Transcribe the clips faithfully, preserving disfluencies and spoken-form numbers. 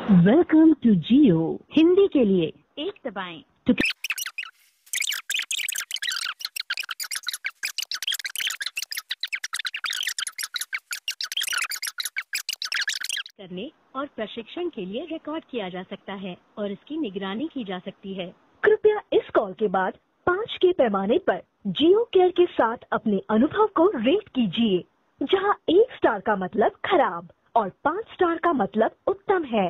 Welcome to जियो। हिंदी के लिए एक दबाएं तो करने और प्रशिक्षण के लिए रिकॉर्ड किया जा सकता है और इसकी निगरानी की जा सकती है। कृपया इस कॉल के बाद पाँच के पैमाने पर जियो केयर के साथ अपने अनुभव को रेट कीजिए, जहां एक स्टार का मतलब खराब और पाँच स्टार का मतलब उत्तम है।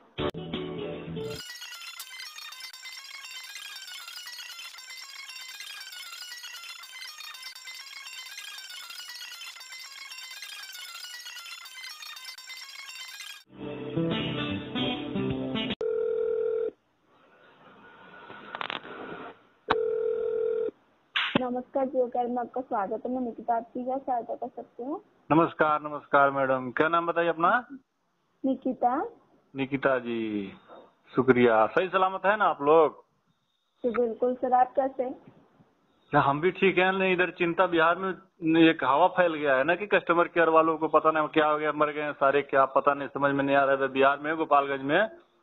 नमस्कार जियो केयर में आपका स्वागत है। मैं निकिता आपकी क्या सहायता कर सकती हूँ? नमस्कार नमस्कार मैडम, क्या नाम बताइए अपना? निकिता। निकिता जी, शुक्रिया। सही सलामत है ना आप लोग? जी बिल्कुल सर, आप कैसे? क्या हम भी ठीक है। नहीं, इधर चिंता बिहार में एक हवा फैल गया है ना कि कस्टमर केयर वालों को पता नहीं क्या हो गया, मर गए हैं सारे, क्या पता नहीं, समझ में नहीं आ रहा है। बिहार में गोपालगंज में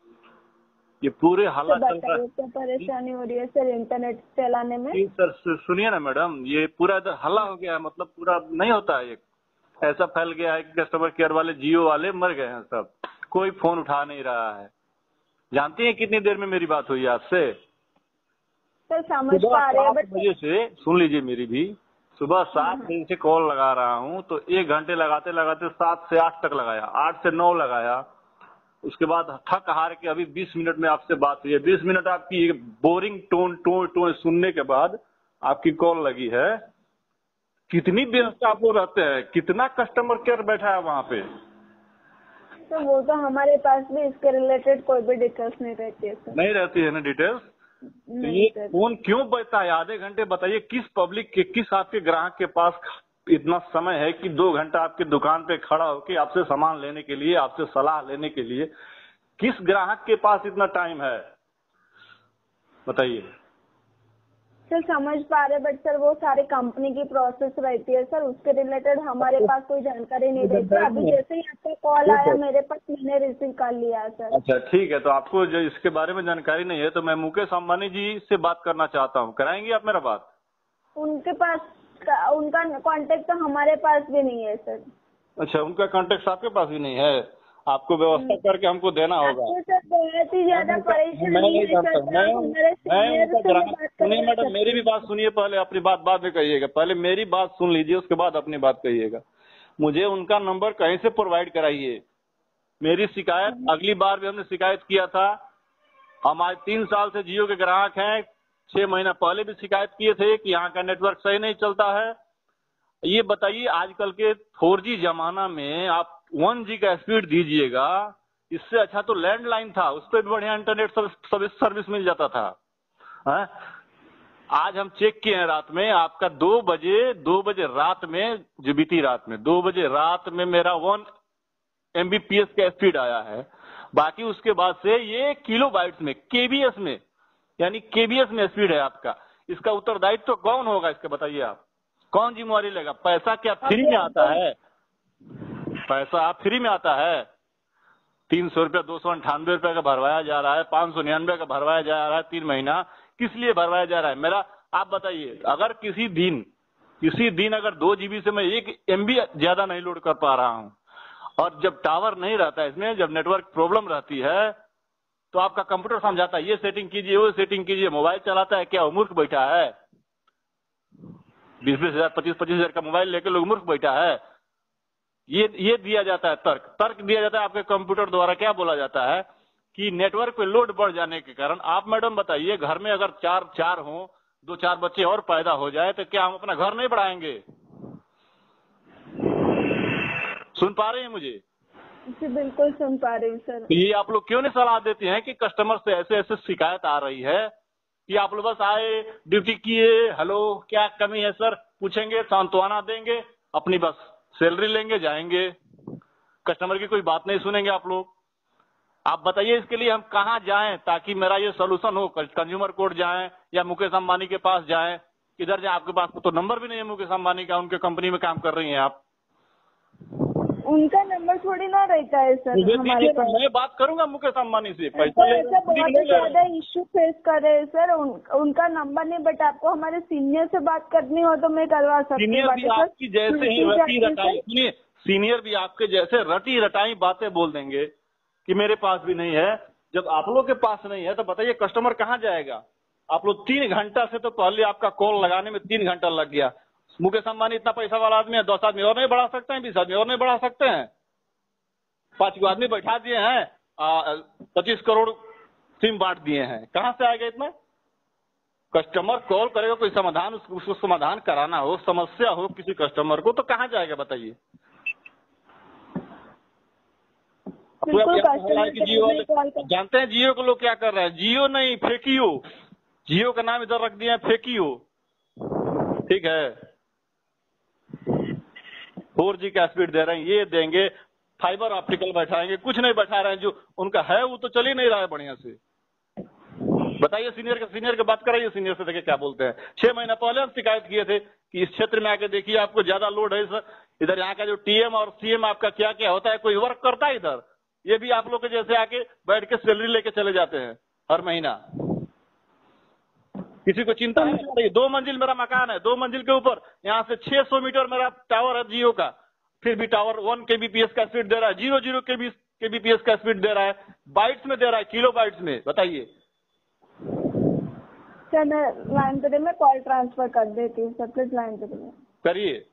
ये पूरे हल्ला चल रहा है। क्या परेशानी हो रही है सर इंटरनेट चलाने में? सर सुनिए ना मैडम, ये पूरा इधर हल्ला हो गया है, मतलब पूरा नहीं होता है, ये ऐसा फैल गया है कि कस्टमर केयर वाले, जियो वाले मर गए हैं सब, कोई फोन उठा नहीं रहा है। जानती हैं कितनी देर में मेरी बात हुई आपसे? सर समझ पा रहे हैं, सात बजे से, सुन लीजिए मेरी भी, सुबह सात बजे से कॉल लगा रहा हूँ तो एक घंटे लगाते लगाते सात से आठ तक लगाया, आठ से नौ लगाया, उसके बाद थक हार के अभी बीस मिनट में आपसे बात हुई है। बीस मिनट आपकी बोरिंग टोन टोन टोन सुनने के बाद आपकी कॉल लगी है। कितनी व्यवस्था आप लोग रहते हैं, कितना कस्टमर केयर बैठा है वहाँ पे? तो वो तो हमारे पास भी इसके रिलेटेड कोई भी डिटेल्स नहीं रहती है सर। नहीं रहती है ना डिटेल्स? तो ये फोन क्यों बजता है आधे घंटे? बताइए, किस पब्लिक के, किस आपके ग्राहक के पास इतना समय है कि दो घंटा आपकी दुकान पे खड़ा होकर आपसे सामान लेने के लिए, आपसे सलाह लेने के लिए, किस ग्राहक के पास इतना टाइम है? बताइए सर। समझ पा रहे, बट सर वो सारी कंपनी की प्रोसेस रहती है सर, उसके रिलेटेड हमारे पास कोई जानकारी नहीं रहती। अभी जैसे ही आपका कॉल आया मेरे पास, मैंने रिसीव कर लिया सर। अच्छा ठीक है, तो आपको जो इसके बारे में जानकारी नहीं है तो मैं मुकेश अंबानी जी से बात करना चाहता हूँ, कराएंगे आप मेरा बात? उनके पास उनका कांटेक्ट तो हमारे पास भी नहीं है सर। अच्छा, उनका कांटेक्ट आपके पास भी नहीं है? आपको व्यवस्था करके हमको देना होगा। सर बहुत ही ज्यादा परेशानी मैं नहीं है जानता, सर। मैं मैं उनका ग्राहक। सुनिए मैडम, मेरी भी बात सुनिए, पहले अपनी बात बाद में कहिएगा, पहले मेरी बात सुन लीजिए, उसके बाद अपनी बात कहिएगा। मुझे उनका नंबर कहीं से प्रोवाइड कराइए। मेरी शिकायत, अगली बार भी हमने शिकायत किया था, हम आज तीन साल से जियो के ग्राहक हैं, छह महीना पहले भी शिकायत किए थे कि यहाँ का नेटवर्क सही नहीं चलता है। ये बताइए, आजकल के फोर जी जमाना में आप वन जी का स्पीड दीजिएगा, इससे अच्छा तो लैंडलाइन था, उस पर भी बढ़िया इंटरनेट सर्विस सर्विस मिल जाता था। है? आज हम चेक किए हैं रात में, आपका दो बजे दो बजे रात में, जो बीती रात में दो बजे रात में मेरा वन एमबीपीएस का स्पीड आया है। बाकी उसके बाद से ये किलो बाइट्स में, केबीएस में, यानी केबीएस में स्पीड है आपका। इसका उत्तरदायित्व तो कौन होगा इसके, बताइए आप, कौन जिम्मेवारी लेगा? पैसा क्या फ्री में आता है? पैसा आप फ्री में आता है? तीन सौ रुपया, दो सौ अंठानवे रुपया का भरवाया जा रहा है, पांच सौ निन्यानवे का भरवाया जा रहा है, तीन महीना किस लिए भरवाया जा रहा है? मेरा आप बताइए, अगर किसी दिन किसी दिन अगर दो जीबी से मैं एक एमबी ज्यादा नहीं लोड कर पा रहा हूं, और जब टावर नहीं रहता है इसमें, जब नेटवर्क प्रॉब्लम रहती है, तो आपका कंप्यूटर समझाता है ये सेटिंग कीजिए, वो सेटिंग कीजिए, मोबाइल चलाता है क्या? मूर्ख बैठा है? बीस बीस हजार पच्चीस पच्चीस हजार का मोबाइल लेकर लोग मूर्ख बैठा है? ये ये दिया जाता है तर्क तर्क दिया जाता है आपके कंप्यूटर द्वारा। क्या बोला जाता है कि नेटवर्क पे लोड बढ़ जाने के कारण। आप मैडम बताइए, घर में अगर चार चार हो, दो चार बच्चे और पैदा हो जाए तो क्या हम अपना घर नहीं बढ़ाएंगे? सुन पा रहे हैं मुझे? जी बिल्कुल सुन पा रही हूँ सर। तो ये आप लोग क्यों नहीं सलाह देते हैं कि कस्टमर से ऐसे ऐसे शिकायत आ रही है कि आप लोग बस आए, ड्यूटी किए, हेलो क्या कमी है सर, पूछेंगे, सांत्वना देंगे, अपनी बस सैलरी लेंगे, जाएंगे, कस्टमर की कोई बात नहीं सुनेंगे आप लोग। आप बताइए इसके लिए हम कहाँ जाएं ताकि मेरा ये सोल्यूशन हो? कंज्यूमर कोर्ट जाएं या मुकेश अंबानी के पास जाएं? किधर जाएं? आपके पास तो नंबर भी नहीं है मुकेश अंबानी का, उनके कंपनी में काम कर रही हैं आप। उनका नंबर थोड़ी ना रहता है सर मुझे हमारे दीजिए, पास। मैं बात करूंगा मुकेश अंबानी से, तो पैसा ले ऐसा बहुत ले ज्यादा इश्यू फेस कर रहे हैं सर। उन, उनका नंबर नहीं, बट आपको हमारे सीनियर से बात करनी हो तो मैं करवा सकती सीनियर हूँ भी बातें, आपकी जैसे ही सर। रटी रटाई, सुनिए, सीनियर भी आपके जैसे रटी रटाई बातें बोल देंगे कि मेरे पास भी नहीं है। जब आप लोग के पास नहीं है तो बताइए कस्टमर कहाँ जाएगा? आप लोग तीन घंटा से तो पहले आपका कॉल लगाने में तीन घंटा लग गया। मुकेश अंबानी इतना पैसा वाला आदमी है, दस आदमी और नहीं बढ़ा सकते हैं, बीस आदमी और नहीं बढ़ा सकते हैं, पांच को आदमी बैठा दिए हैं, पच्चीस करोड़ सिम बांट दिए हैं, कहाँ से आएगा इतना? कस्टमर कॉल करेगा, कोई समाधान उसको, उसको समाधान कराना हो, समस्या हो किसी कस्टमर को, तो कहाँ जाएगा बताइए? बिल्कुल, जियो वाले जानते हैं जियो को लोग क्या कर रहे हैं? जियो नहीं, फेकियो, जियो का नाम इधर रख दिया है फेकियो, ठीक है। फोर जी का स्पीड दे रहे हैं, ये देंगे, फाइबर ऑप्टिकल बैठाएंगे, कुछ नहीं बैठा रहे हैं। जो उनका है वो तो चल ही नहीं रहा है बढ़िया से। बताइए, सीनियर के सीनियर की बात कराइए, सीनियर से देखिए क्या बोलते हैं। छह महीना पहले हम शिकायत किए थे कि इस क्षेत्र में आके देखिए आपको ज्यादा लोड है सर, इधर यहाँ का जो टीएम और सीएम आपका क्या क्या होता है, कोई वर्क करता है इधर? ये भी आप लोग के जैसे आके बैठ के सैलरी लेके चले जाते हैं हर महीना। किसी को चिंता है? दो मंजिल मेरा मकान है, दो मंजिल के ऊपर यहाँ से छह सौ मीटर मेरा टावर है जियो का, फिर भी टावर वन केबीपीएस का स्पीड दे रहा है, जीरो जीरो केबीपीएस का स्पीड दे रहा है, बाइट्स में दे रहा है, किलो बाइट्स में। बताइए सर, मैं लाइन पे मैं कॉल ट्रांसफर कर देती हूँ सर, प्लीज लाइन पे करिए।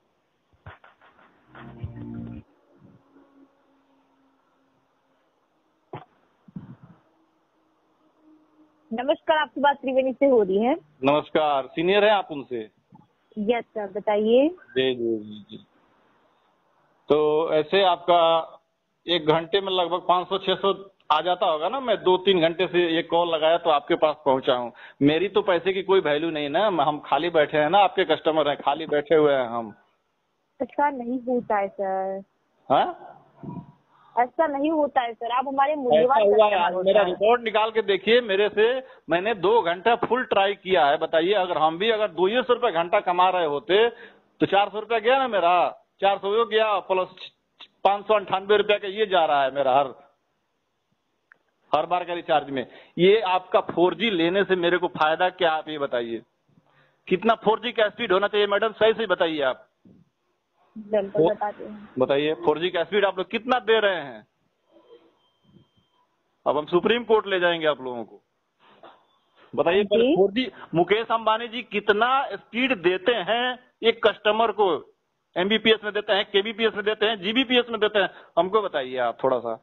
नमस्कार, आपकी बात त्रिवेणी से हो रही है। नमस्कार, सीनियर है आप उनसे? यस सर, बताइए। जी जी जी जी। तो ऐसे आपका एक घंटे में लगभग पाँच सौ छह सौ आ जाता होगा ना? मैं दो तीन घंटे से ये कॉल लगाया तो आपके पास पहुंचा हूँ। मेरी तो पैसे की कोई वैल्यू नहीं ना, हम खाली बैठे हैं ना, आपके कस्टमर हैं, खाली बैठे हुए हैं हम। ऐसा नहीं होता है सर। हाँ, ऐसा नहीं होता है सर, आप हमारे ऐसा मूल्यवान हुआ है। कस्टमर मेरा होते हैं। रिकॉर्ड निकाल के देखिए मेरे से, मैंने दो घंटा फुल ट्राई किया है। बताइए, अगर हम भी अगर दो ही सौ रुपये घंटा कमा रहे होते तो चार सौ रुपया गया ना मेरा, चार सौ हो गया, प्लस पाँच सौ अंठानवे रुपया का ये जा रहा है मेरा हर हर बार का रिचार्ज में। ये आपका फोर जी लेने से मेरे को फायदा क्या, आप ये बताइए। कितना फोर जी का स्पीड होना चाहिए मैडम, सही से बताइए आप। बिल्कुल बताते हैं। बताइए फोर जी का स्पीड आप लोग कितना दे रहे हैं? अब हम सुप्रीम कोर्ट ले जाएंगे आप लोगों को। बताइए फोर जी मुकेश अंबानी जी कितना स्पीड देते हैं एक कस्टमर को? एमबीपीएस में देते हैं, केबीपीएस में देते हैं, जीबीपीएस में देते हैं, हमको बताइए आप थोड़ा सा।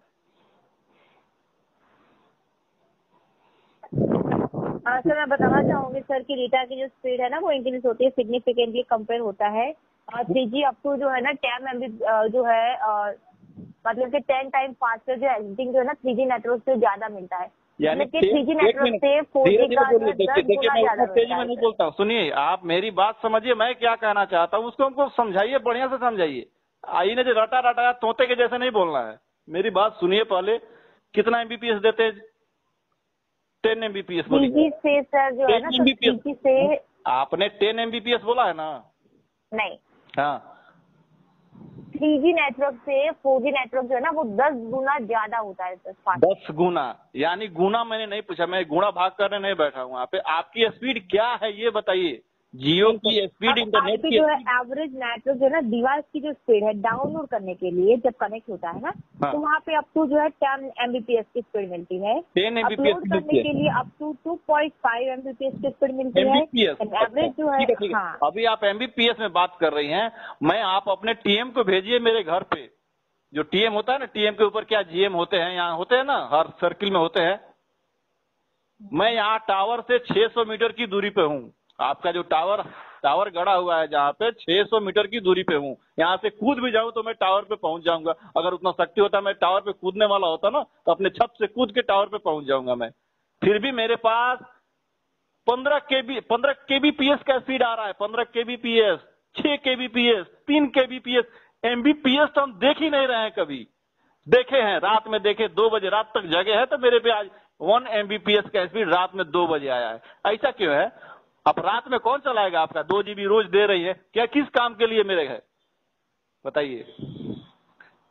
हाँ सर, मैं बताना चाहूंगी सर कि डेटा की जो स्पीड है ना वो इंक्रीज होती है, सिग्निफिकेंटली कंपेयर होता है। थ्री जी अप टू जो है ना टेन एमबी जो है आ, मतलब कि टेन टाइम फास्टर जो एडिटिंग जो है ना थ्री जी नेटवर्क से ज्यादा मिलता है। यानी थ्री जी नेटवर्क से फोर जी का जो है दस गुना ज्यादा तेजी में नहीं बोलता हूँ। सुनिए, आप मेरी बात समझिए, मैं क्या कहना चाहता हूँ उसको हमको समझाइए, बढ़िया से समझाइए। आई ने जो रटा रटाया तोते के जैसे नहीं बोलना है। मेरी बात सुनिए पहले, कितना एमबीपीएस देते हैं? टेन एमबीपीएस बोलिए से सर जो है ना, तो थ्री जी से आपने टेन एमबीपीएस बोला है ना? नहीं, हाँ, थ्री जी नेटवर्क से फोर जी नेटवर्क जो है ना वो दस गुना ज्यादा होता है सर। दस गुना? यानी गुना मैंने नहीं पूछा, मैं गुणा भाग करने नहीं बैठा हूँ यहाँ पे। आपकी स्पीड क्या है ये बताइए। जियो की स्पीड, इंटरनेट की जो है एवरेज नेटवर्क जो है ना डिवाइस की जो स्पीड है डाउनलोड करने के लिए जब कनेक्ट होता है ना, हाँ। तो वहाँ पे अप टू जो है टेन एमबीपीएस की स्पीड मिलती है। टेन एमबीपीएस अपलोड करने के लिए up to two point five Mbps की स्पीड मिलती है। एवरेज जो है, हाँ। अभी आप एमबीपीएस में बात कर रही हैं, मैं आप अपने टीएम को भेजिए मेरे घर पे। जो टीएम होता है ना, टीएम के ऊपर क्या जीएम होते हैं, यहाँ होते हैं ना, हर सर्किल में होते हैं। मैं यहाँ टावर से छह सौ मीटर की दूरी पे हूँ। आपका जो टावर टावर गड़ा हुआ है जहाँ पे छह सौ मीटर की दूरी पे हूँ। यहाँ से कूद भी जाऊँ तो मैं टावर पे पहुंच जाऊंगा। अगर उतना शक्ति होता मैं टावर पे कूदने वाला होता ना, तो अपने छत से कूद के टावर पे पहुंच जाऊंगा मैं। फिर भी मेरे पास पंद्रह केबी पंद्रह केबीपीएस का स्पीड आ रहा है। पंद्रह केबीपीएस, छह केबीपीएस, तीन केबीपीएस। एमबीपीएस तो हम देख ही नहीं रहे हैं, कभी देखे हैं? रात में देखे, दो बजे रात तक जगे हैं, तो मेरे पे आज वन एमबीपीएस का स्पीड रात में दो बजे आया है। ऐसा क्यों है? अब रात में कौन चलाएगा आपका? दो जीबी रोज दे रही है क्या? किस काम के लिए मेरे है बताइए।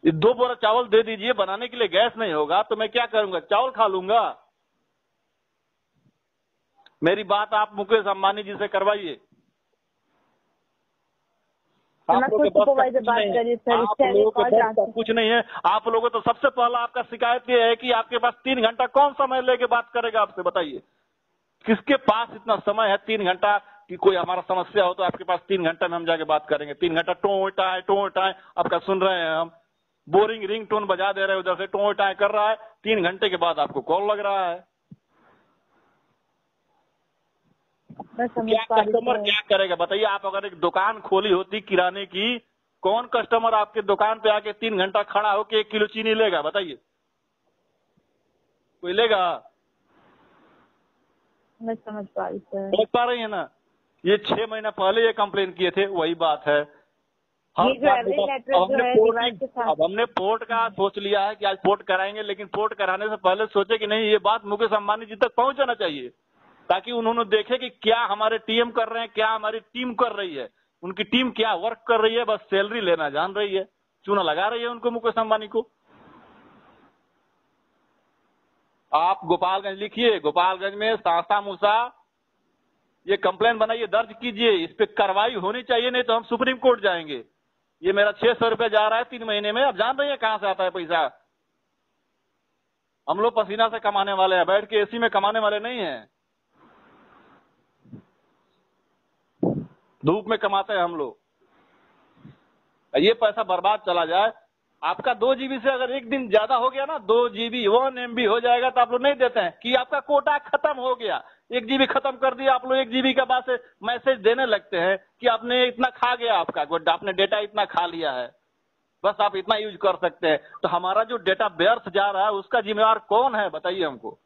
ये दो बोरा चावल दे दीजिए, बनाने के लिए गैस नहीं होगा तो मैं क्या करूंगा, चावल खा लूंगा। मेरी बात आप मुकेश अंबानी जी से करवाइए। आप लोगों के बस का कुछ नहीं है, आप लोगों के बस का कुछ नहीं है। आप लोगों तो सबसे पहला आपका शिकायत ये है कि आपके पास तीन घंटा कौन समय लेके बात करेगा आपसे, बताइए किसके पास इतना समय है तीन घंटा कि कोई हमारा समस्या हो तो आपके पास तीन घंटा में हम जाके बात करेंगे। तीन घंटा टो टाए टो टाए आपका सुन रहे हैं हम, बोरिंग रिंग टोन बजा दे रहे हैं, उधर से टो टाए कर रहा है, तीन घंटे के बाद आपको कॉल लग रहा है। क्या कस्टमर क्या करेगा बताइए। आप अगर एक दुकान खोली होती किराने की, कौन कस्टमर आपके दुकान पे आके तीन घंटा खड़ा होके एक किलो चीनी लेगा, बताइए कोई लेगा? मैं समझ पा रही सर। समझ पा रही है ना। ये छह महीना पहले ये कंप्लेन किए थे, वही बात है। हर ये जो एवरी नेटवर्क अब जो हमने है पोर्ट डिवाइस के साथ अब हमने पोर्ट का सोच लिया है कि आज पोर्ट कराएंगे, लेकिन पोर्ट कराने से पहले सोचे कि नहीं ये बात मुकेश अंबानी जी तक पहुंच जाना चाहिए, ताकि उन्होंने देखे कि क्या हमारे टीएम कर रहे हैं, क्या हमारी टीम कर रही है, उनकी टीम क्या वर्क कर रही है, बस सैलरी लेना जान रही है, चूना लगा रही है उनको, मुकेश अंबानी को। आप गोपालगंज लिखिए, गोपालगंज में सासा मूसा ये कंप्लेन बनाइए, दर्ज कीजिए, इस पे कार्रवाई होनी चाहिए, नहीं तो हम सुप्रीम कोर्ट जाएंगे। ये मेरा छह सौ रुपया जा रहा है तीन महीने में, अब जान रही है कहां से आता है पैसा। हम लोग पसीना से कमाने वाले हैं, बैठ के एसी में कमाने वाले नहीं हैं, धूप में कमाते हैं हम लोग। ये पैसा बर्बाद चला जाए। आपका दो जीबी से अगर एक दिन ज्यादा हो गया ना, दो जीबी वन एमबी हो जाएगा तो आप लोग नहीं देते हैं कि आपका कोटा खत्म हो गया, एक जीबी खत्म कर दिया आप लोग, एक जीबी के बाद से मैसेज देने लगते हैं कि आपने इतना खा गया, आपका आपने डेटा इतना खा लिया है, बस आप इतना यूज कर सकते हैं। तो हमारा जो डेटा व्यर्थ जा रहा है उसका जिम्मेवार कौन है बताइए हमको।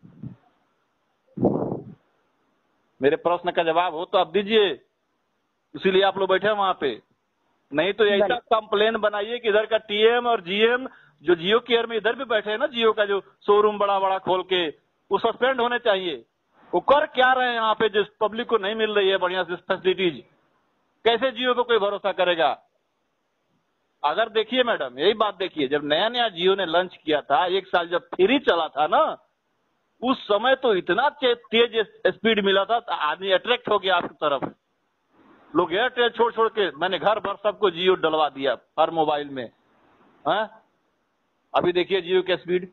मेरे प्रश्न का जवाब हो तो आप दीजिए, इसीलिए आप लोग बैठे हैं वहां पे। नहीं तो ऐसा कंप्लेन बनाइए कि इधर का टीएम और जीएम जो जियो केयर में इधर भी बैठे हैं ना, जियो का जो शोरूम बड़ा बड़ा खोल के, वो सस्पेंड होने चाहिए। वो कर क्या रहे हैं यहाँ पे जिस पब्लिक को नहीं मिल रही है बढ़िया से फैसिलिटीज, कैसे जियो पे कोई भरोसा करेगा। अगर देखिए मैडम, यही बात देखिए, जब नया नया जियो ने लॉन्च किया था, एक साल जब फ्री चला था ना, उस समय तो इतना तेज स्पीड मिला था, आदमी अट्रैक्ट हो गया आपकी तरफ। लोग एयरटेल छोड़ छोड़ के, मैंने घर भर सबको जियो डलवा दिया हर मोबाइल में। हाँ अभी देखिए जियो की speed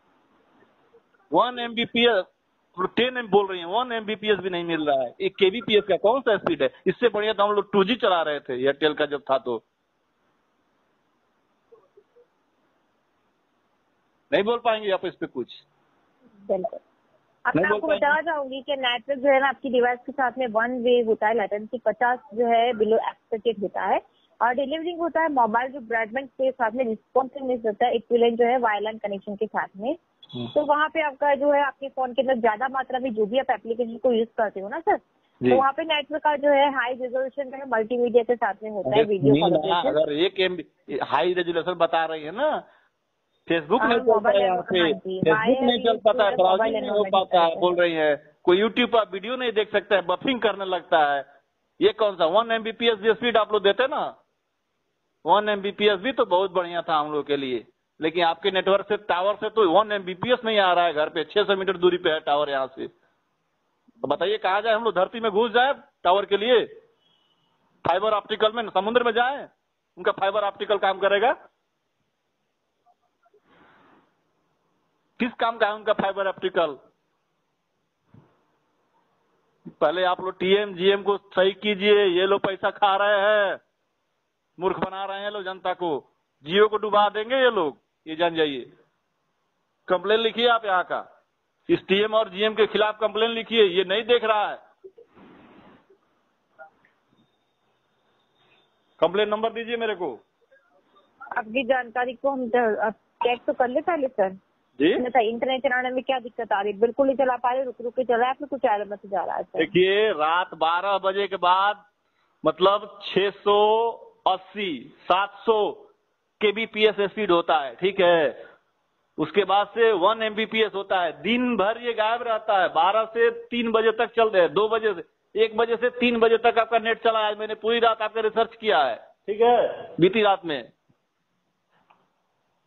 one Mbps, ten M बोल रही है, वन एमबीपीएस भी नहीं मिल रहा है। एक केबीपीएस का कौन सा स्पीड है? इससे बढ़िया तो हम लोग टू जी चला रहे थे एयरटेल का जब था। तो नहीं बोल पाएंगे आप इस पे कुछ? बिल्कुल। अब मैं आपको बताना चाहूंगी कि नेटवर्क जो है ना आपकी डिवाइस के साथ में वन वे होता है, लेटेंसी पचास जो है बिलो एक्सपेक्टेड होता है, और डिलीवरिंग होता है मोबाइल जो ब्रॉडबैंड के साथ में रिस्पॉन्सिवनेस होता है इक्विवेलेंट जो है वायरलाइन कनेक्शन के साथ में। तो वहाँ पे आपका जो है आपके फोन के अंदर ज्यादा मात्रा में जो भी आप एप्लीकेशन को यूज करते हो ना सर, तो वहाँ पे नेटवर्क का जो है हाई रेजोल्यूशन जो है मल्टीमीडिया के साथ में होता है, वीडियो कॉल। अगर एक एम हाई रेजोल्यूशन बता रही है ना, फेसबुक नहीं चलता है यहाँ पे, फेसबुक नहीं चल पाता है, ब्राउजिंग नहीं हो पाता है, बोल रही है कोई यूट्यूब पर वीडियो नहीं देख सकता है, बफिंग करने लगता है। ये कौन सा वन एमबीपीएस जो स्पीड आप लोग देते ना, वन एमबीपीएस भी तो बहुत बढ़िया था हम लोग के लिए, लेकिन आपके नेटवर्क से टावर से तो वन एमबीपीएस नहीं आ रहा है। घर पे छह सौ मीटर दूरी पे है टावर यहाँ से, तो बताइए कहाँ जाए हम लोग? धरती में घुस जाए टावर के लिए? फाइबर ऑप्टिकल में समुद्र में जाए, उनका फाइबर ऑप्टिकल काम करेगा? किस काम का है उनका फाइबर ऑप्टिकल? पहले आप लोग टीएम जीएम को सही कीजिए, ये लोग पैसा खा रहे हैं, मूर्ख बना रहे हैं लोग जनता को, जियो को डुबा देंगे ये लोग, ये जान जाइए। कंप्लेन लिखिए आप यहाँ का, इस टीएम और जीएम के खिलाफ कंप्लेन लिखिए, ये नहीं देख रहा है। कंप्लेन नंबर दीजिए मेरे को। आपकी जानकारी को हम चेक तो कर ले पहले सर जी। इंटरनेट चलाने में क्या दिक्कत आ रही है? बिल्कुल नहीं चला पा रहे, रुक रुक के चला है, फिर कुछ एरर मैसेज जा रहा है सर। देखिए रात बारह बजे के बाद मतलब छह सौ अस्सी सात सौ केबीपीएस स्पीड होता है, ठीक है। उसके बाद से वन एमबीपीएस होता है, दिन भर ये गायब रहता है, बारह से तीन बजे तक चलते हैं, दो बजे से एक बजे से तीन बजे तक आपका नेट चला है। मैंने पूरी रात आपका रिसर्च किया है, ठीक है, बीती रात में।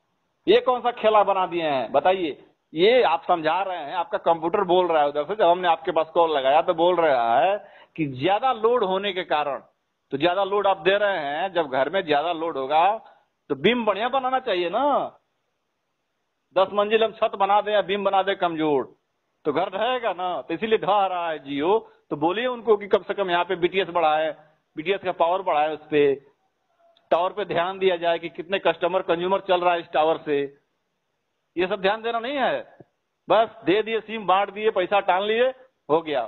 ये कौन सा खेला बना दिए हैं बताइए। ये आप समझा रहे हैं, आपका कंप्यूटर बोल रहा है उधर से, जब हमने आपके पास कॉल लगाया तो बोल रहा है कि ज्यादा लोड होने के कारण, तो ज्यादा लोड आप दे रहे हैं, जब घर में ज्यादा लोड होगा तो बीम बढ़िया बनाना चाहिए ना। दस मंजिल हम छत बना दें या बीम बना दे कमजोर, तो घर रहेगा ना। तो इसीलिए ढह रहा है जियो। तो बोलिए उनको कि कम से कम यहाँ पे बीटीएस बढ़ाए, बीटीएस का पावर बढ़ाए, उस पे टावर पे ध्यान दिया जाए कि कितने कस्टमर कंज्यूमर चल रहा है इस टावर से। ये सब ध्यान देना नहीं है, बस दे दिए सिम, बांट दिए, पैसा टाल लिए, हो गया।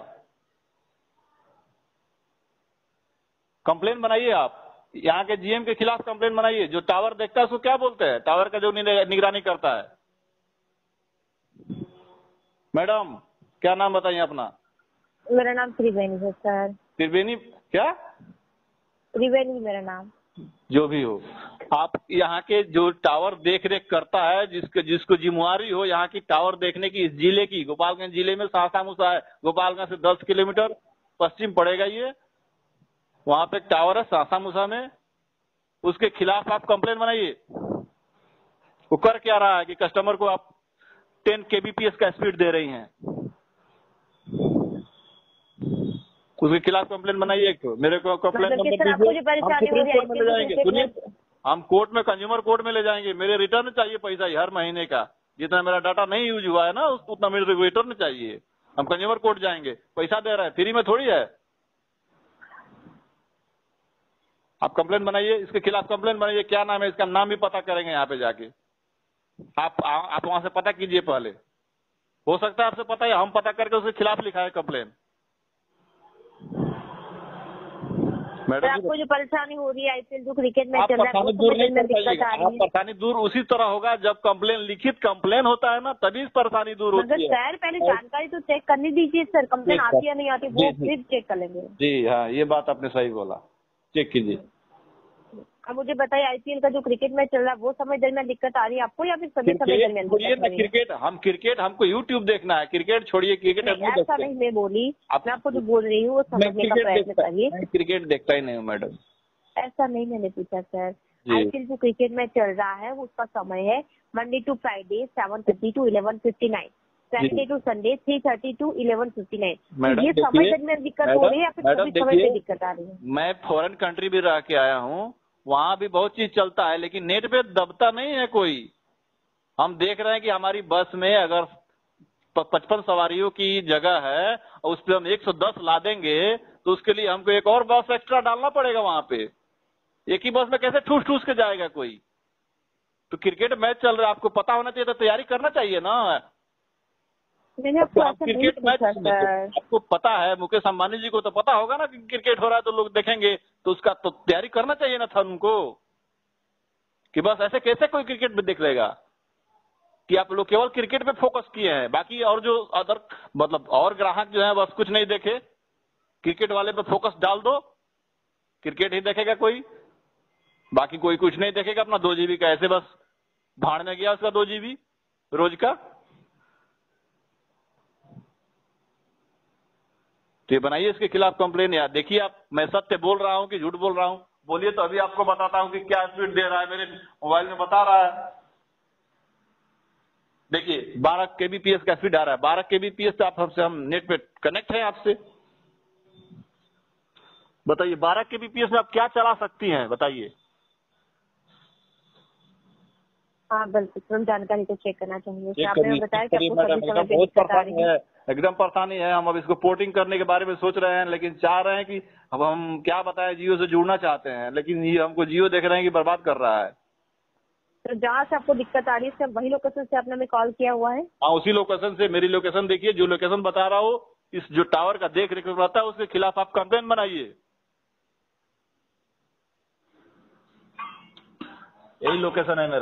कंप्लेन बनाइए आप, यहाँ के जीएम के खिलाफ कंप्लेन बनाइए। जो टावर देखता है उसको क्या बोलते हैं, टावर का जो निगरानी करता है। मैडम क्या नाम बताइए अपना? मेरा नाम त्रिवेणी है सर। त्रिवेणी क्या? त्रिवेणी मेरा नाम। जो भी हो, आप यहाँ के जो टावर देख रेख करता है, जिसको जिसको जिम्मेवारी हो यहाँ की टावर देखने की, इस जिले की, गोपालगंज जिले में सासा मुसा है, गोपालगंज से दस किलोमीटर पश्चिम पड़ेगा ये, वहां पे एक टावर है सासा मुसा में, उसके खिलाफ आप कंप्लेन बनाइए। वो कर क्या रहा है कि कस्टमर को आप टेन केबीपीएस का स्पीड दे रही हैं, उसके खिलाफ कंप्लेन बनाइए। एक तो मेरे को कंप्लेन नंबर दीजिए, हम सुप्रीम कोर्ट में ले जाएंगे। सुनिए, हम कोर्ट में, कंज्यूमर कोर्ट में ले जाएंगे। मेरे रिटर्न चाहिए पैसा हर महीने का, जितना मेरा डाटा नहीं यूज हुआ है ना उतना मेरे रिटर्न चाहिए। हम कंज्यूमर कोर्ट जाएंगे, पैसा दे रहे हैं, फ्री में थोड़ी है। आप कंप्लेन बनाइए, इसके खिलाफ कंप्लेन बनाइए। क्या नाम है इसका, नाम भी पता करेंगे यहाँ पे जाके। आप आप वहां से पता कीजिए पहले, हो सकता है आपसे पता है, हम पता करके उसके खिलाफ लिखा है कंप्लेन। मैडम आपको जो परेशानी हो रही है आईपीएल जो क्रिकेट में चल रहा है, परेशानी दूर नहीं कर पाइएगा। आप परेशानी दूर उसी तरह होगा जब कंप्लेन, लिखित कंप्लेन होता है ना, तभी परेशानी दूर होती है। सर पहले जानकारी तो चेक करनी दीजिए सर, कंप्लेन आती है नहीं आती वो फिर चेक कर लेंगे। जी हाँ, ये बात आपने सही बोला, चेक कीजिए। अब मुझे बताइए आईपीएल का जो क्रिकेट मैच चल रहा है वो समय दरमियान दिक्कत आ रही है आपको या फिर सभी समय दरमियान? छोड़िए ना क्रिकेट, हम क्रिकेट, हमको यूट्यूब देखना है, क्रिकेट छोड़िए। क्रिकेट ऐसा नहीं मैं बोली, मैं आपको जो बोल रही हूँ वो समझने का प्रयत्न करिए। क्रिकेट देखता ही नहीं हूँ मैडम। ऐसा नहीं मैंने पूछा सर। आईपीएल जो क्रिकेट मैच चल रहा है उसका समय है Monday to Friday seven thirty to eleven fifty nine, Saturday to Sunday three thirty to eleven fifty nine. ये समय दरमियान दिक्कत हो रही है या फिर सभी समय पे दिक्कत आ रही है? मैं फॉरेन कंट्री भी रह के आया हूँ, वहां भी बहुत चीज चलता है, लेकिन नेट पे दबता नहीं है कोई। हम देख रहे हैं कि हमारी बस में अगर पचपन सवारियों की जगह है और उस पर हम एक सौ दस ला देंगे तो उसके लिए हमको एक और बस एक्स्ट्रा डालना पड़ेगा वहां पे। एक ही बस में कैसे ठूस ठूस के जाएगा कोई? तो क्रिकेट मैच चल रहा है, आपको पता होना चाहिए, तो तैयारी करना चाहिए ना। आपको क्रिकेट मैच आपको पता है, मुकेश अंबानी जी को तो पता होगा ना कि क्रिकेट हो रहा है तो लोग देखेंगे, तो उसका तो तैयारी करना चाहिए ना था उनको। कि बस ऐसे कैसे कोई क्रिकेट में देख लेगा कि आप लोग केवल क्रिकेट पे फोकस किए हैं, बाकी और जो अदर मतलब और ग्राहक जो है बस कुछ नहीं देखे। क्रिकेट वाले पे फोकस डाल दो, क्रिकेट ही देखेगा कोई, बाकी कोई कुछ नहीं देखेगा। अपना दो जीबी का ऐसे बस भाड़ में गया उसका दो जीबी रोज का। तो ये बनाइए इसके खिलाफ कंप्लेन। यार देखिए आप, मैं सत्य बोल रहा हूँ कि झूठ बोल रहा हूँ, बोलिए तो अभी आपको बताता हूँ कि क्या स्पीड दे रहा है। मेरे मोबाइल में बता रहा है, देखिए बारह केबीपीएस का स्पीड आ रहा है। बारह केबीपीएस तो आप हमसे, हम नेट पे कनेक्ट है आपसे, बताइए बारह केबीपीएस में आप क्या चला सकती हैं बताइए। हाँ बिल्कुल, जानकारी को चेक करना चाहिए। आपने बताया कि आपको सभी समय बहुत परेशानी है, एकदम परेशानी है। हम अब इसको पोर्टिंग करने के बारे में सोच रहे हैं, लेकिन चाह रहे हैं कि अब हम क्या बताएं, जियो से जुड़ना चाहते हैं, लेकिन ये हमको जियो देख रहे हैं कि बर्बाद कर रहा है। तो जहाँ से आपको दिक्कत आ रही है वही लोकेशन से आपने हमें कॉल किया हुआ है? हाँ उसी लोकेशन से। मेरी लोकेशन देखिए, जो लोकेशन बता रहा हो, इस जो टावर का देख रेख रहता है उसके खिलाफ आप कंप्लेन बनाइए। यही लोकेशन है मेरा।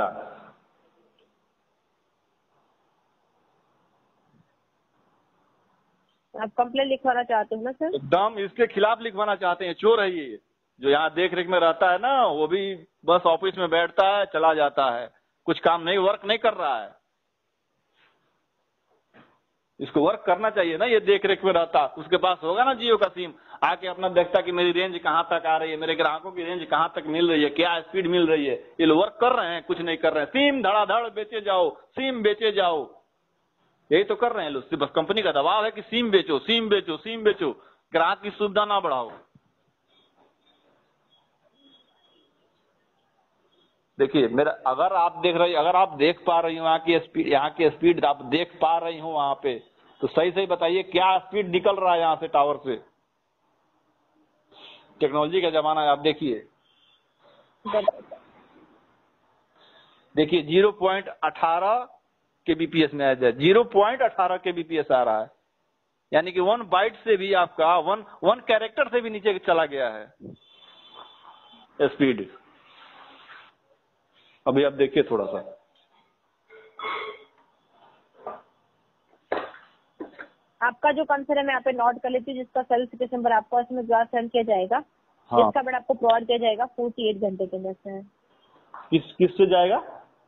आप कंप्लेन लिखवाना चाहते हो ना सर? एकदम इसके खिलाफ लिखवाना चाहते हैं। चोर है ये, जो यहाँ देख रेख में रहता है ना, वो भी बस ऑफिस में बैठता है, चला जाता है, कुछ काम नहीं, वर्क नहीं कर रहा है। इसको वर्क करना चाहिए ना, ये देख रेख में रहता। उसके पास होगा ना जियो का सिम, आके अपना देखता कि मेरी रेंज कहाँ तक आ रही है, मेरे ग्राहकों की रेंज कहाँ तक मिल रही है, क्या स्पीड मिल रही है। ये लोग वर्क कर रहे हैं, कुछ नहीं कर रहे हैं, सिम धड़ाधड़ बेचे जाओ, सिम बेचे जाओ, यही तो कर रहे हैं लोग। बस कंपनी का दबाव है कि सिम बेचो, सिम बेचो, सिम बेचो, ग्राहक की सुविधा ना बढ़ाओ। देखिए मेरा, अगर आप देख रही अगर आप देख पा रही हो यहाँ की स्पीड, यहाँ की स्पीड आप देख पा रही हो वहां पे, तो सही सही बताइए क्या स्पीड निकल रहा है यहाँ से टावर से। टेक्नोलॉजी का जमाना है, आप देखिए देखिए जीरो पॉइंट अठारह के बीपीएस में आ जाए, जीरो पॉइंट अठारह के बीपीएस आ रहा है, यानी कि वन बाइट से भी आपका वन वन कैरेक्टर से भी नीचे चला गया है स्पीड। अभी आप देखिए थोड़ा सा, आपका जो कंसर्न है मैं यहाँ पे नोट कर लेती हूँ, जिसका सर्विस नंबर आपको इसमें जवाब सेंड किया जाएगा। हाँ। जिसका बेड आपको प्रोवाइड किया जाएगा फोर्टी एट घंटे के अंदर से। किस किस से जाएगा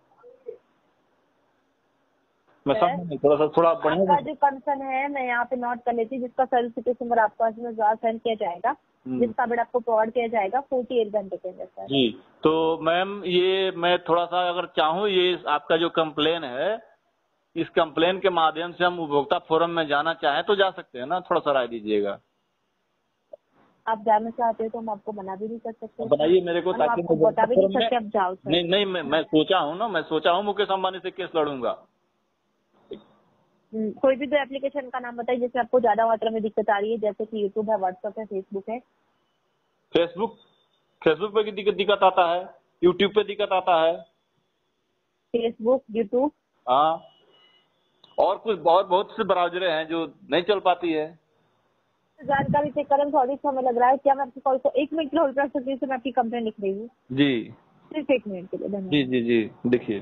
मैं समझ थोड़ा सा थोड़ा बढ़िया। आपका जो कंसर्न है मैं यहाँ पे नोट कर लेती हूँ, जिसका सर्विस नंबर आपको इसमें जवाब सेंड किया जाएगा, जिसका बेड आपको प्रोवाइड किया जाएगा फोर्टी एट घंटे के अंदर सर। जी तो मैम ये मैं थोड़ा सा अगर चाहूँ, ये आपका जो कंप्लेन है, इस कंप्लेन के माध्यम से हम उपभोक्ता फोरम में जाना चाहें तो जा सकते हैं ना, थोड़ा सा राय दीजिएगा। आप जाना चाहते हो तो हम आपको मना भी नहीं कर सकते, बनाइए मेरे को, ताकि आपको बता भी नहीं सकते आप जाओ सर। नहीं नहीं मैं मैं सोचा हूँ ना, मैं सोचा हूँ मुकेश अंबानी से केस लड़ूंगा। कोई भी दो एप्लीकेशन का नाम बताइए जिससे आपको ज्यादा मात्रा में दिक्कत आ रही है, जैसे कि यूट्यूब है, व्हाट्सएप है, फेसबुक है। फेसबुक फेसबुक पे दिक्कत दिक्कत आता है, यूट्यूब पे दिक्कत आता है। फेसबुक, यूट्यूब, हाँ, और कुछ बहुत बहुत से ब्राउजरें हैं जो नहीं चल पाती है। जानकारी चेक करने में थोड़ी समय लग रहा है, क्या मैं आपकी कॉल को एक मिनट के लिए होल्ड कर सकती हूँ? मैं आपकी कंप्लेंट लिख रही हूँ जी, सिर्फ एक मिनट के लिए। धन्यवाद। जी जी जी देखिए,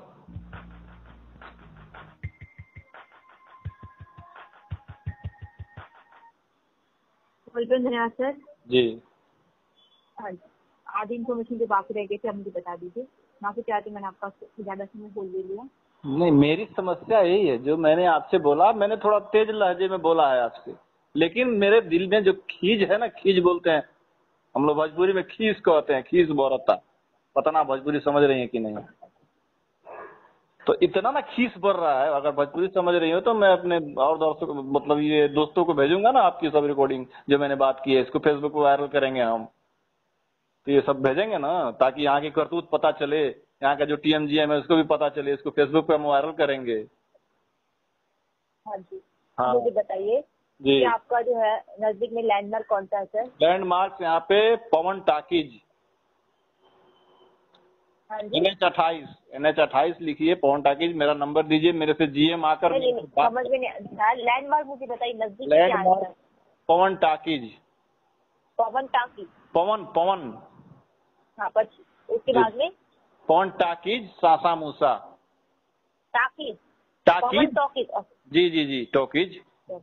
धन्यवाद सर। जी हाँ जी, आधी इन्फॉर्मेशन जो बाकी रह गई थी आप मुझे बता दीजिए। माफी चाहती मैंने आपका ज्यादा समय बोल दे लिया। नहीं, मेरी समस्या यही है, जो मैंने आपसे बोला, मैंने थोड़ा तेज लहजे में बोला है आपसे, लेकिन मेरे दिल में जो खीज है ना, खीज बोलते हैं हम लोग भोजपुरी में, खीज कहते हैं, खीज बोरता, पता ना भोजपुरी समझ रही है कि नहीं। तो इतना ना खीस बढ़ रहा है, अगर भोजपुरी समझ रही हो तो मैं अपने और दोस्तों को, मतलब ये दोस्तों को भेजूंगा ना आपकी सब रिकॉर्डिंग जो मैंने बात की है, इसको फेसबुक पे वायरल करेंगे हम, तो ये सब भेजेंगे ना, ताकि यहाँ की करतूत पता चले, यहाँ का जो टीएमजीएम है उसको भी पता चले, इसको फेसबुक पे हम वायरल करेंगे। हाँ जी, हाँ मुझे बताइए जी, कि आपका जो है नजदीक में लैंडमार्क कौन सा है सर? लैंडमार्क यहाँ पे पवन टाकीज, हाँ जी, एन एच अट्ठाईस एन एच अट्ठाईस लिखिए, पवन टाकीज, मेरा नंबर दीजिए, मेरे से जीएम आकर नहीं, नहीं, समझ में नहीं। लैंडमार्क मुझे बताइए नजदीक में क्या है landmark sir? Pawan Talkies, Pawan Talkie, Pawan पवन हाँ, पर उसके बाद में पवन टाकीज, सासा मूसा टाकी, टाकीज, पवन टॉकीज। जी जी जी टॉकीज।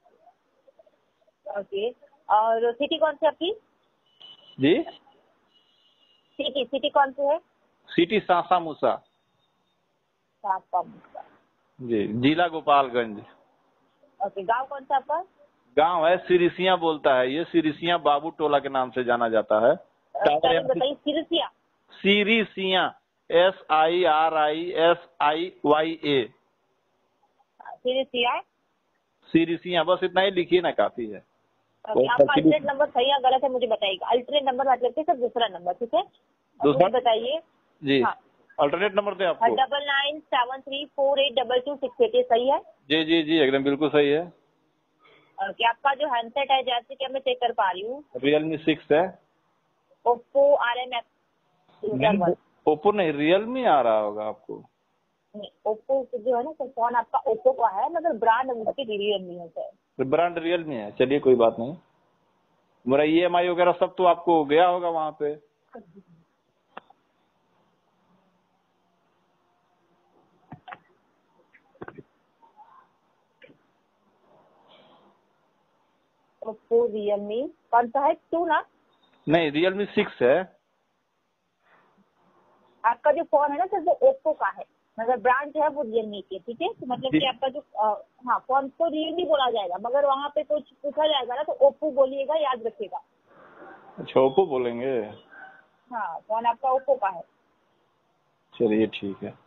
ओके, और सिटी कौन सी आपकी? जी, सिटी सिटी कौन सी है? सिटी सासा मूसा जी, जिला गोपालगंज। ओके, गांव कौन सा आपका? गांव है सिरिसिया बोलता है, ये सिरिसिया बाबू टोला के नाम से जाना जाता है। बताइए, Sirisiya, Sirisiya, S I R I S I Y A, Sirisiya, Sirisiya, बस इतना ही लिखिए ना, काफी है। आपका अल्टरनेट नंबर सही या गलत है मुझे बताइएगा। अल्टरनेट नंबर मतलब कि सर दूसरा नंबर, ठीक है? दूसरा बताइए जी। हाँ, अल्टरनेट नंबर दे आपको, double nine seven three four eight double two six eight, सही है? जी जी जी एकदम बिल्कुल सही है। ओके, आपका जो हैंडसेट है, जैसे कि मैं चेक कर पा रही हूँ, रियलमी सिक्स है। Oppo R M F, Oppo नहीं, रियलमी आ रहा होगा आपको। नहीं, ओप्पो जो है ना सर, फोन आपका ओप्पो का है, मगर ब्रांड उसकी रियलमी है सर। ब्रांड रियलमी है, चलिए कोई बात नहीं। मेरा ई एम आई वगैरह सब तो आपको गया होगा वहाँ पे। ओप्पो रियलमी कौन सा है? टू ना? नहीं, रियलमी सिक्स है। आपका जो फोन है ना सर वो ओप्पो का है। मगर ब्रांच है वो रियलमी की, ठीक है। तो मतलब कि आपका जो अ, हाँ फोन तो रियलमी बोला जाएगा, मगर वहाँ पे कुछ पूछा जाएगा ना तो ओप्पो बोलिएगा, याद रखिएगा। अच्छा ओप्पो बोलेंगे। हाँ फोन आपका ओप्पो का है। चलिए ठीक है।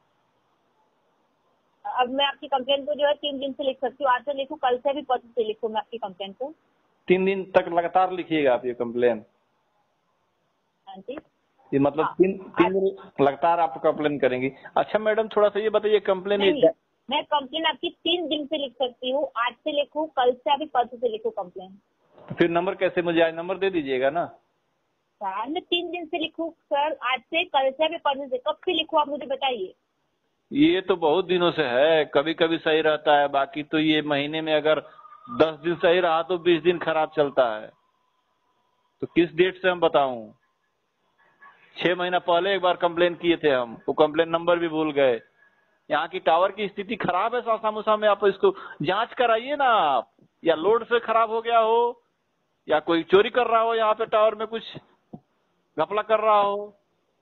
अब मैं आपकी कंप्लेंट को जो है तीन दिन से लिख सकती हूँ, आज से लिखूँ, कल से भी परसों से लिखूँ मैं आपकी कंप्लेंट को? तीन दिन तक लगातार लिखिएगा आप ये कंप्लेन। हाँ जी। ये मतलब हाँ। तीन तीन दिन लगातार आप कंप्लेन करेंगी। अच्छा मैडम थोड़ा सा ये बताइए कंप्लेन नहीं, ये मैं कंप्लेन आपकी तीन दिन से लिख सकती हूँ, आज से लिखूँ, कल से अभी परसों से लिखूँ कंप्लेन? फिर नंबर कैसे, मुझे आज नंबर दे दीजिएगा ना। सर मैं तीन दिन से लिखूँ सर, आज से, कल से, अभी परसों से, कब से लिखूँ आप मुझे बताइए। ये तो बहुत दिनों से है, कभी कभी सही रहता है, बाकी तो ये महीने में अगर दस दिन सही रहा तो बीस दिन खराब चलता है। तो किस डेट से हम बताऊं? छह महीना पहले एक बार कंप्लेन किए थे हम, वो कंप्लेन नंबर भी भूल गए। यहाँ की टावर की स्थिति खराब है सासा मुसा में, आप इसको जांच कराइए ना आप, या लोड से खराब हो गया हो या कोई चोरी कर रहा हो, यहाँ पे टावर में कुछ घपला कर रहा हो।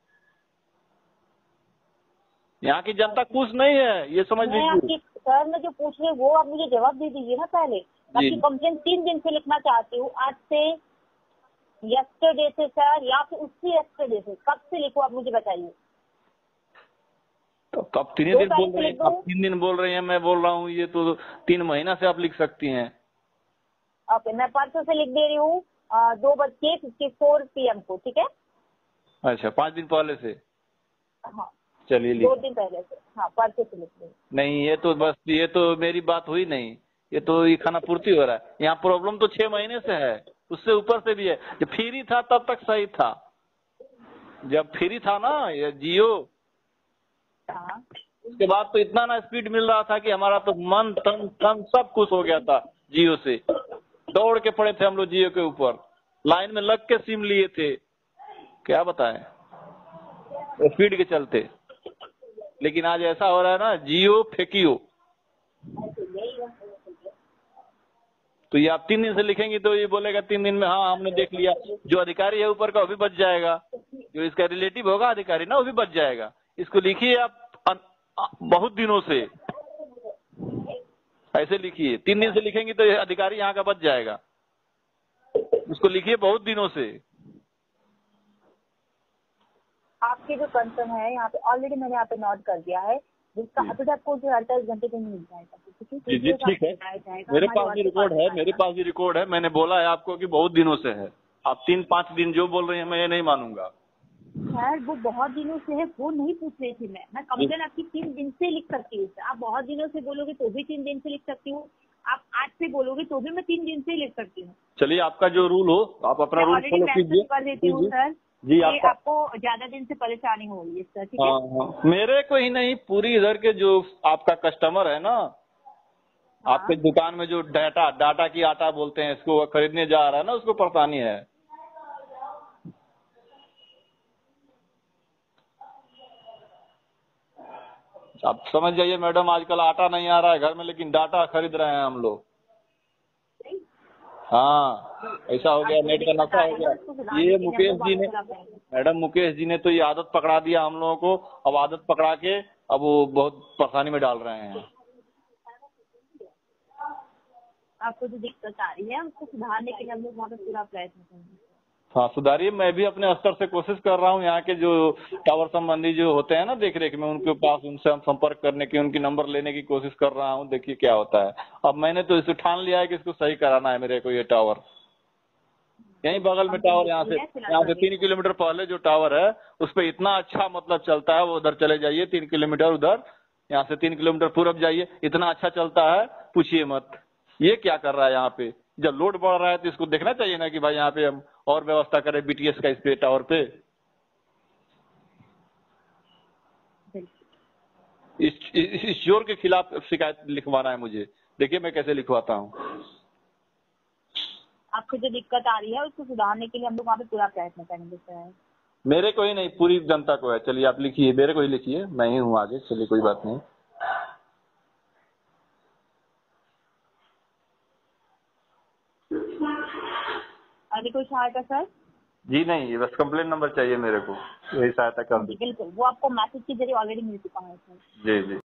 यहाँ की जनता खुश नहीं है, ये समझ मैं लीजिए। आपकी सर मैं जो पूछ रही हूँ वो आप मुझे जवाब दे दीजिए ना पहले। आपकी कंप्लेन तीन दिन से लिखना चाहती हूँ, आज से, यस्टरडे से सर, या फिर उससे यस्टरडे से, कब से लिखूँ आप मुझे बताइए। तो आप तीन दो दिन तारीख बोल से रहे लिख हैं, दो। आप तीन दिन बोल रहे हैं, मैं बोल रहा हूँ ये तो तीन महीना से आप लिख सकती हैं। ओके मैं परसों से लिख दे रही हूँ, अ, दो बज के फिफ्टी फोर पी एम को, ठीक है। अच्छा पाँच दिन पहले से। हाँ चलिए दो लिख। दिन पहले से, हाँ परसों से लिख दे। नहीं ये तो बस, ये तो मेरी बात हुई नहीं, ये तो ये खाना पूर्ति हो रहा है। यहाँ प्रॉब्लम तो छह महीने से है, उससे ऊपर से भी है। जब फ्री था तब तक सही था, जब फ्री था ना ये जियो, हाँ उसके बाद तो इतना ना स्पीड मिल रहा था कि हमारा तो मन तन तन सब कुछ हो गया था जियो से। दौड़ के पड़े थे हम लोग जियो के ऊपर, लाइन में लग के सिम लिए थे, क्या बताएं स्पीड के चलते। लेकिन आज ऐसा हो रहा है ना, जियो फेंकियो। तो ये आप तीन दिन से लिखेंगी तो ये बोलेगा तीन दिन में हाँ हमने देख लिया। जो अधिकारी है ऊपर का वो भी बच जाएगा, जो इसका रिलेटिव होगा अधिकारी ना वो भी बच जाएगा। इसको लिखिए आप बहुत दिनों से, ऐसे लिखिए। तीन दिन से लिखेंगी तो अधिकारी यहाँ का बच जाएगा, उसको लिखिए बहुत दिनों से। आपके जो कंसर्न है यहाँ पे ऑलरेडी मैंने यहाँ पे नोट कर दिया है, जिसका अपडेट आपको जो अड़तालीस घंटे में मिल जाएगा। जी जी ठीक है, मेरे पास भी रिकॉर्ड है, मेरे पास भी रिकॉर्ड है। मैंने बोला है आपको कि बहुत दिनों से है। आप तीन पाँच दिन जो बोल रहे हैं मैं ये नहीं मानूंगा। सर वो बहुत दिनों से है, वो नहीं पूछ रही थी मैं मैं कंप्लेन आपकी तीन दिन से लिख सकती हूँ। आप बहुत दिनों से बोलोगे तो भी तीन दिन से लिख सकती हूँ, आप आज से बोलोगे तो भी मैं तीन दिन से लिख सकती हूँ। चलिए आपका जो रूल हो आप अपना रूल ऑलरेडी फॉलो कीजिए। कर देती हूँ सर जी कि आपका, आपको ज्यादा दिन से परेशानी हो रही है सर, ठीक है। हाँ हाँ मेरे को ही नहीं, पूरी इधर के जो आपका कस्टमर है ना, हाँ। आपके दुकान में जो डाटा डाटा की आटा बोलते हैं इसको खरीदने जा रहा है ना, उसको परेशानी है। आप समझ जाइए मैडम, आजकल आटा नहीं आ रहा है घर में लेकिन डाटा खरीद रहे हैं हम लोग। हाँ ऐसा हो गया, नेट का नशा हो गया। ये मुकेश जी ने, मैडम मुकेश जी ने तो ये आदत पकड़ा दिया हम लोगों को। अब आदत पकड़ा के अब वो बहुत परेशानी में डाल रहे हैं। आपको जो दिक्कत आ रही है उसको सुधारने के लिए हम लोग वहाँ पे पूरा प्रयत्न करेंगे। हाँ सुधारिए, मैं भी अपने स्तर से कोशिश कर रहा हूँ। यहाँ के जो टावर संबंधी जो होते हैं ना देख रेख में, उनके पास उनसे हम संपर्क करने की, उनकी नंबर लेने की कोशिश कर रहा हूँ। देखिए क्या होता है। अब मैंने तो इसे ठान लिया है कि इसको सही कराना है मेरे को। ये टावर यहीं बगल में टावर, यहाँ से यहाँ से तीन किलोमीटर पहले जो टावर है उस पर इतना अच्छा मतलब चलता है। वो उधर चले जाइए तीन किलोमीटर उधर, यहाँ से तीन किलोमीटर पूरब जाइए, इतना अच्छा चलता है पूछिए मत। ये क्या कर रहा है यहाँ पे, जब लोड बढ़ रहा है तो इसको देखना चाहिए ना कि भाई यहाँ पे हम और व्यवस्था करें बीटीएस का इस पे टावर पे। इस इस, इस चोर के खिलाफ शिकायत लिखवाना है मुझे। देखिए मैं कैसे लिखवाता हूँ। आपको जो दिक्कत आ रही है उसको सुधारने के लिए हम लोग वहाँ पे पूरा प्रयत्न करेंगे सर। मेरे को ही नहीं, पूरी जनता को है। चलिए आप लिखिए, मेरे को ही लिखिए, मैं ही हूँ आगे। चलिए कोई बात नहीं। अभी कोई सहायता सर? जी नहीं, बस कंप्लेंट नंबर चाहिए मेरे को, यही सहायता कर दो। बिल्कुल, वो आपको मैसेज के जरिए ऑलरेडी मिल चुका है सर। जी जी।